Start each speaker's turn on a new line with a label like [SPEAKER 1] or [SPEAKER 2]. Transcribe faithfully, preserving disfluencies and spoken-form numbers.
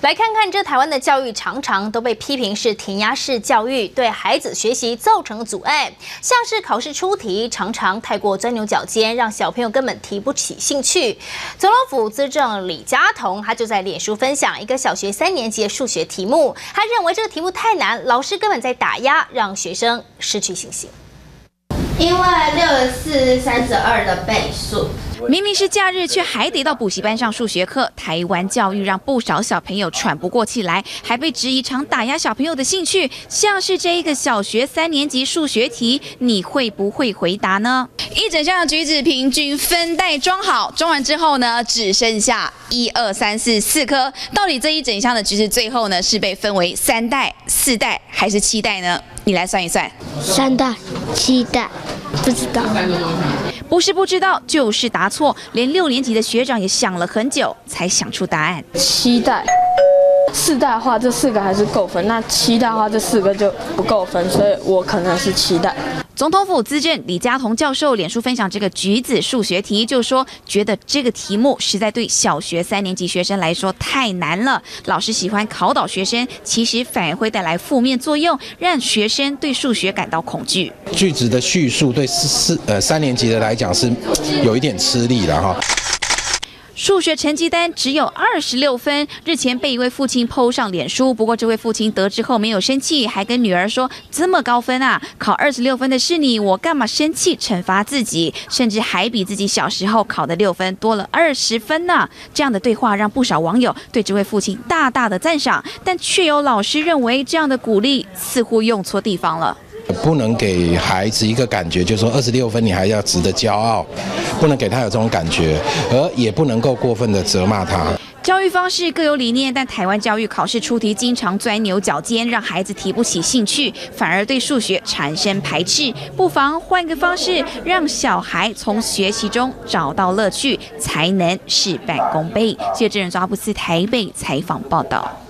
[SPEAKER 1] 来看看这台湾的教育常常都被批评是填鸭式教育，对孩子学习造成阻碍。像是考试出题常常太过钻牛角尖，让小朋友根本提不起兴趣。总统府资政李家同他就在脸书分享一个小学三年级的数学题目，他认为这个题目太难，老师根本在打压，让学生失去信心。
[SPEAKER 2] 因为六十四三十二的倍数。
[SPEAKER 3] 明明是假日，却还得到补习班上数学课。台湾教育让不少小朋友喘不过气来，还被质疑常打压小朋友的兴趣。像是这一个小学三年级数学题，你会不会回答呢？一整箱的橘子平均分袋装好，装完之后呢，只剩下一二三四四颗。到底这一整箱的橘子最后呢，是被分为三袋、四袋还是七袋呢？你来算一算。
[SPEAKER 4] 三袋、七袋，不知道。
[SPEAKER 3] 不是不知道，就是答错，连六年级的学长也想了很久才想出答案。
[SPEAKER 5] 七袋，四袋的话，这四个还是够分；那七袋的话，这四个就不够分，所以我可能是七袋。
[SPEAKER 3] 总统府资政李家同教授脸书分享这个橘子数学题，就说觉得这个题目实在对小学三年级学生来说太难了。老师喜欢考倒学生，其实反而会带来负面作用，让学生对数学感到恐惧。
[SPEAKER 6] 句子的叙述对四四呃三年级的来讲是有一点吃力了哈。
[SPEAKER 3] 数学成绩单只有二十六分，日前被一位父亲 po 上脸书。不过这位父亲得知后没有生气，还跟女儿说：“这么高分啊，考二十六分的是你，我干嘛生气惩罚自己？甚至还比自己小时候考的六分多了二十分呢。”这样的对话让不少网友对这位父亲大大的赞赏，但却有老师认为这样的鼓励似乎用错地方了。
[SPEAKER 6] 不能给孩子一个感觉，就是说二十六分你还要值得骄傲，不能给他有这种感觉，而也不能够过分的责骂他。
[SPEAKER 3] 教育方式各有理念，但台湾教育考试出题经常钻牛角尖，让孩子提不起兴趣，反而对数学产生排斥。不妨换个方式，让小孩从学习中找到乐趣，才能事半功倍。记者郑仁抓布斯台北采访报道。